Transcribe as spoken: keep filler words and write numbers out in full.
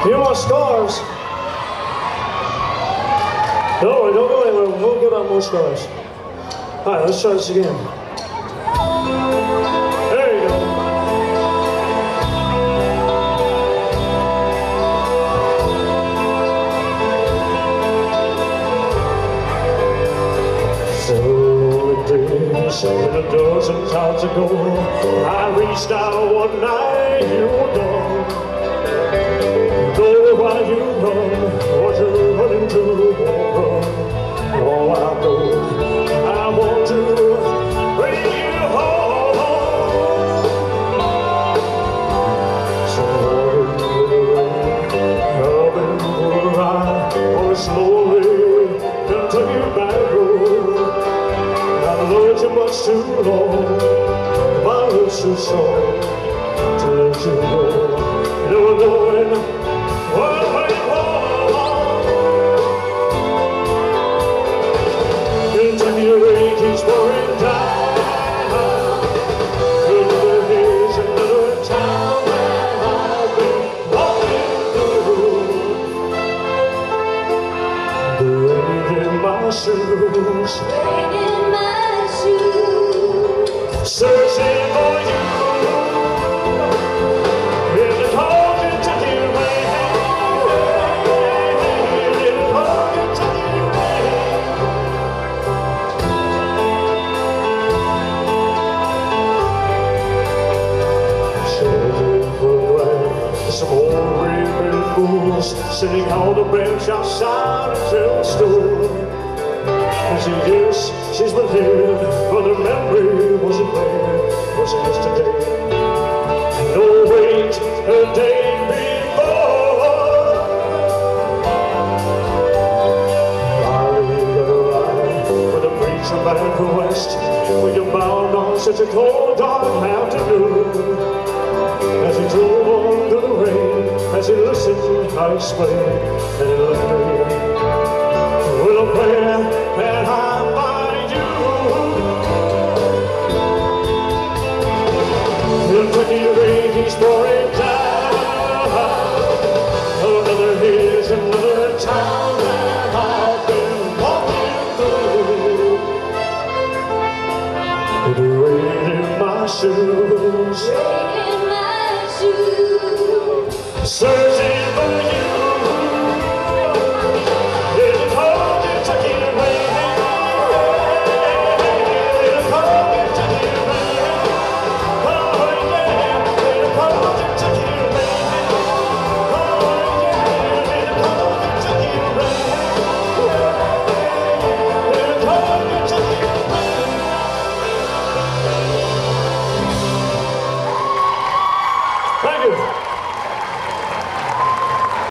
You want scars? Don't worry, don't go anywhere. We'll give out more scars. All right, let's try this again. There you go. So it is a dozen times ago, I reached out one night, you were gone. Why you run, or you running to the wall. Oh, I know I want to bring you home. So I've been for a ride on a slowly Kentucky back road. I've loved you much too long, my love's too strong to let you go. Never knowing what way home. Kentucky rain keeps pouring down. Another day's another town that I've been walking through. The rain in my shoes, rain in my shoes, searching for you. Sitting on the bench outside a general store. And she guess she's been here, but her memory wasn't there. Was it yesterday? No, wait, her day before. I got a ride with a preacher man from West. We were bound on such a cold, dark afternoon. As he drove on through the rain, as he listened, I explained, and he left me with a prayer that I find you. Kentucky rain keeps pouring down. Another is another town that I've been walking through. The rain in my shoes, rain in my shoes. Sir